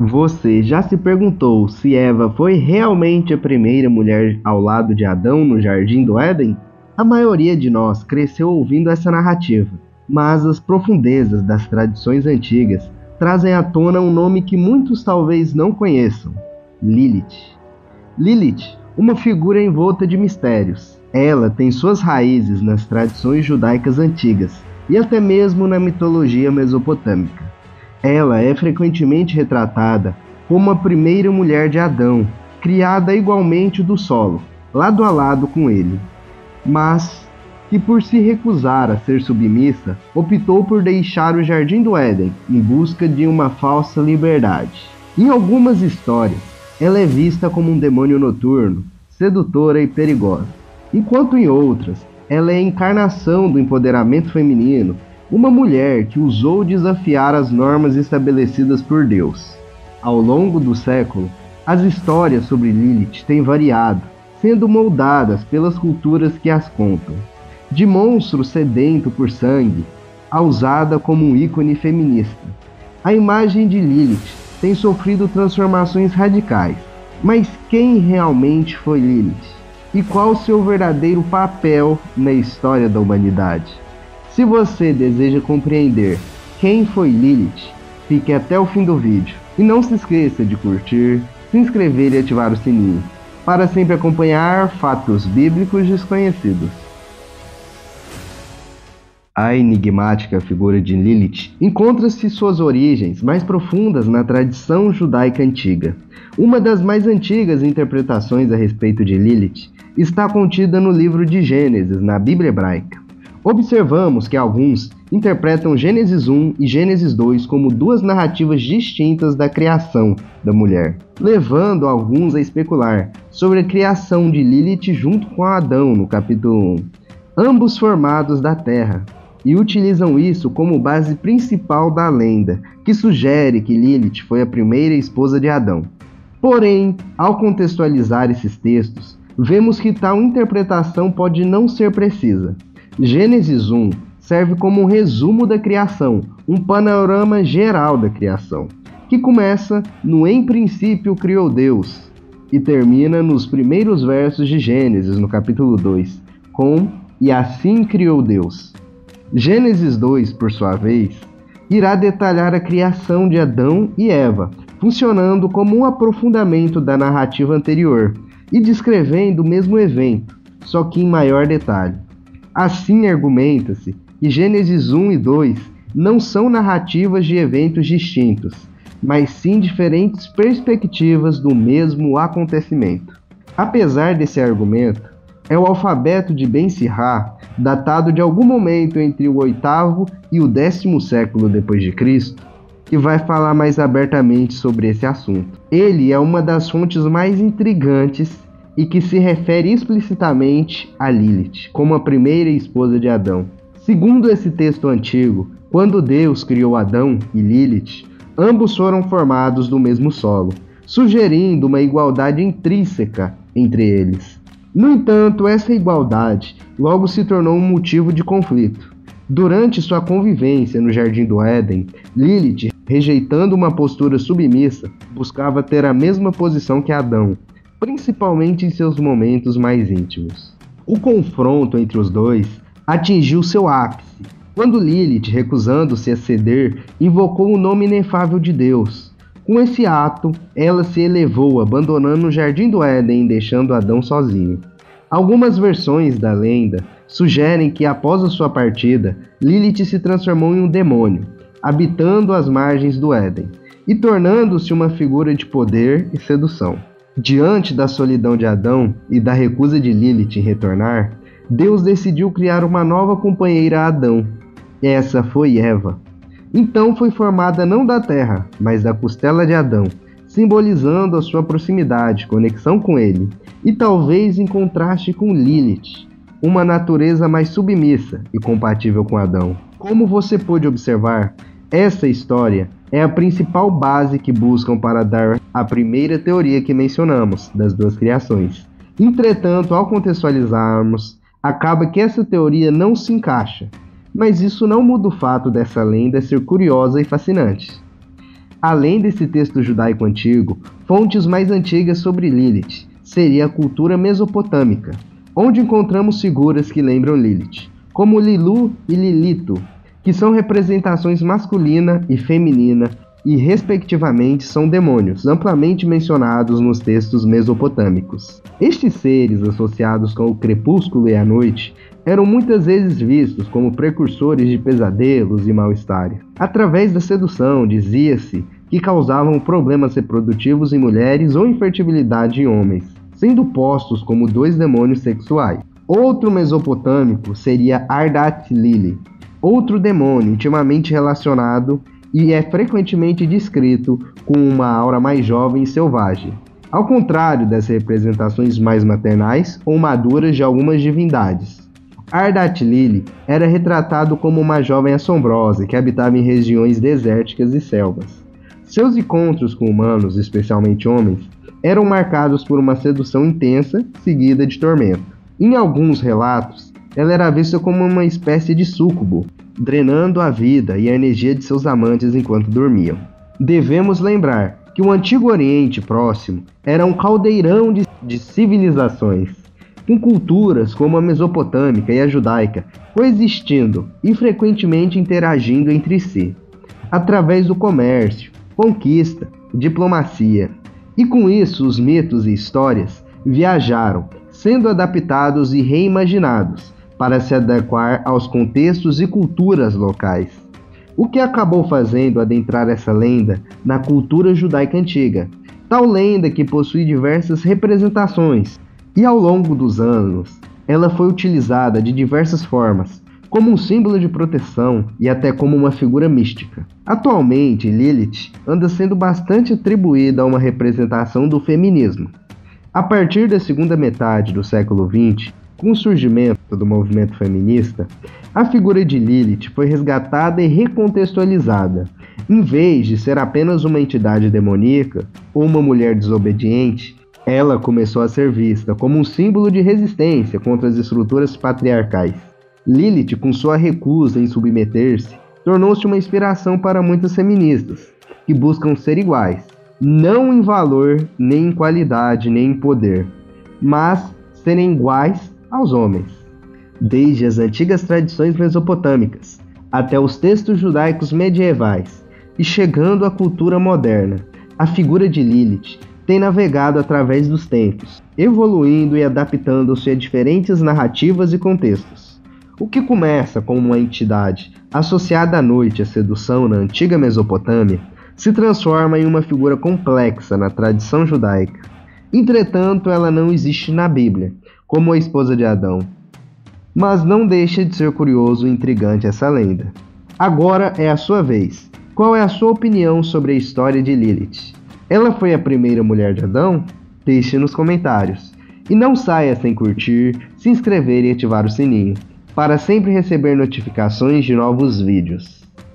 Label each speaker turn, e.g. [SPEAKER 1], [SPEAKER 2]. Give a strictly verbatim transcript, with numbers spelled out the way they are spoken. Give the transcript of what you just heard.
[SPEAKER 1] Você já se perguntou se Eva foi realmente a primeira mulher ao lado de Adão no Jardim do Éden? A maioria de nós cresceu ouvindo essa narrativa, mas as profundezas das tradições antigas trazem à tona um nome que muitos talvez não conheçam: Lilith. Lilith, uma figura envolta de mistérios. Ela tem suas raízes nas tradições judaicas antigas e até mesmo na mitologia mesopotâmica. Ela é frequentemente retratada como a primeira mulher de Adão, criada igualmente do solo, lado a lado com ele, mas que por se recusar a ser submissa, optou por deixar o Jardim do Éden em busca de uma falsa liberdade. Em algumas histórias, ela é vista como um demônio noturno, sedutora e perigosa, enquanto em outras, ela é a encarnação do empoderamento feminino, uma mulher que ousou desafiar as normas estabelecidas por Deus. Ao longo do século, as histórias sobre Lilith têm variado, sendo moldadas pelas culturas que as contam. De monstro sedento por sangue, a usada como um ícone feminista. A imagem de Lilith tem sofrido transformações radicais. Mas quem realmente foi Lilith? E qual seu verdadeiro papel na história da humanidade? Se você deseja compreender quem foi Lilith, fique até o fim do vídeo. E não se esqueça de curtir, se inscrever e ativar o sininho, para sempre acompanhar fatos bíblicos desconhecidos. A enigmática figura de Lilith encontra-se suas origens mais profundas na tradição judaica antiga. Uma das mais antigas interpretações a respeito de Lilith está contida no livro de Gênesis, na Bíblia hebraica. Observamos que alguns interpretam Gênesis um e Gênesis dois como duas narrativas distintas da criação da mulher, levando alguns a especular sobre a criação de Lilith junto com Adão no capítulo um, ambos formados da terra, e utilizam isso como base principal da lenda, que sugere que Lilith foi a primeira esposa de Adão. Porém, ao contextualizar esses textos, vemos que tal interpretação pode não ser precisa. Gênesis um serve como um resumo da criação, um panorama geral da criação, que começa no "em princípio criou Deus" e termina nos primeiros versos de Gênesis, no capítulo dois, com "e assim criou Deus". Gênesis dois, por sua vez, irá detalhar a criação de Adão e Eva, funcionando como um aprofundamento da narrativa anterior e descrevendo o mesmo evento, só que em maior detalhe. Assim, argumenta-se que Gênesis um e dois não são narrativas de eventos distintos, mas sim diferentes perspectivas do mesmo acontecimento. Apesar desse argumento, é o alfabeto de Ben-Sirá, datado de algum momento entre o oitavo e o décimo século depois de Cristo, que vai falar mais abertamente sobre esse assunto. Ele é uma das fontes mais intrigantes e que se refere explicitamente a Lilith, como a primeira esposa de Adão. Segundo esse texto antigo, quando Deus criou Adão e Lilith, ambos foram formados do mesmo solo, sugerindo uma igualdade intrínseca entre eles. No entanto, essa igualdade logo se tornou um motivo de conflito. Durante sua convivência no Jardim do Éden, Lilith, rejeitando uma postura submissa, buscava ter a mesma posição que Adão, principalmente em seus momentos mais íntimos. O confronto entre os dois atingiu seu ápice, quando Lilith, recusando-se a ceder, invocou o nome inefável de Deus. Com esse ato, ela se elevou, abandonando o Jardim do Éden e deixando Adão sozinho. Algumas versões da lenda sugerem que, após a sua partida, Lilith se transformou em um demônio, habitando as margens do Éden, e tornando-se uma figura de poder e sedução. Diante da solidão de Adão e da recusa de Lilith em retornar, Deus decidiu criar uma nova companheira a Adão. Essa foi Eva. Então foi formada não da terra, mas da costela de Adão, simbolizando a sua proximidade, conexão com ele, e talvez em contraste com Lilith, uma natureza mais submissa e compatível com Adão. Como você pôde observar, essa história é a principal base que buscam para dar a primeira teoria que mencionamos, das duas criações. Entretanto, ao contextualizarmos, acaba que essa teoria não se encaixa, mas isso não muda o fato dessa lenda ser curiosa e fascinante. Além desse texto judaico antigo, fontes mais antigas sobre Lilith seria a cultura mesopotâmica, onde encontramos figuras que lembram Lilith, como Lilu e Lilito, que são representações masculina e feminina e, respectivamente, são demônios, amplamente mencionados nos textos mesopotâmicos. Estes seres, associados com o crepúsculo e a noite, eram muitas vezes vistos como precursores de pesadelos e mal-estar. Através da sedução, dizia-se que causavam problemas reprodutivos em mulheres ou infertilidade em homens, sendo postos como dois demônios sexuais. Outro mesopotâmico seria Ardat-Lili, outro demônio intimamente relacionado e é frequentemente descrito com uma aura mais jovem e selvagem, ao contrário das representações mais maternais ou maduras de algumas divindades. Ardat-Lili era retratado como uma jovem assombrosa que habitava em regiões desérticas e selvas. Seus encontros com humanos, especialmente homens, eram marcados por uma sedução intensa, seguida de tormento. Em alguns relatos, ela era vista como uma espécie de súcubo, drenando a vida e a energia de seus amantes enquanto dormiam. Devemos lembrar que o Antigo Oriente Próximo era um caldeirão de, de civilizações, com culturas como a mesopotâmica e a judaica coexistindo e frequentemente interagindo entre si, através do comércio, conquista, diplomacia. E com isso os mitos e histórias viajaram, sendo adaptados e reimaginados para se adequar aos contextos e culturas locais. O que acabou fazendo adentrar essa lenda na cultura judaica antiga, tal lenda que possui diversas representações, e ao longo dos anos ela foi utilizada de diversas formas, como um símbolo de proteção e até como uma figura mística. Atualmente, Lilith anda sendo bastante atribuída a uma representação do feminismo. A partir da segunda metade do século vinte, com o surgimento do movimento feminista, a figura de Lilith foi resgatada e recontextualizada. Em vez de ser apenas uma entidade demoníaca ou uma mulher desobediente, ela começou a ser vista como um símbolo de resistência contra as estruturas patriarcais. Lilith, com sua recusa em submeter-se, tornou-se uma inspiração para muitas feministas, que buscam ser iguais, não em valor, nem em qualidade, nem em poder, mas serem iguais aos homens. Desde as antigas tradições mesopotâmicas até os textos judaicos medievais e chegando à cultura moderna, a figura de Lilith tem navegado através dos tempos, evoluindo e adaptando-se a diferentes narrativas e contextos. O que começa como uma entidade associada à noite e à sedução na antiga Mesopotâmia se transforma em uma figura complexa na tradição judaica. Entretanto, ela não existe na Bíblia, como a esposa de Adão. Mas não deixa de ser curioso e intrigante essa lenda. Agora é a sua vez. Qual é a sua opinião sobre a história de Lilith? Ela foi a primeira mulher de Adão? Deixe nos comentários. E não saia sem curtir, se inscrever e ativar o sininho, para sempre receber notificações de novos vídeos.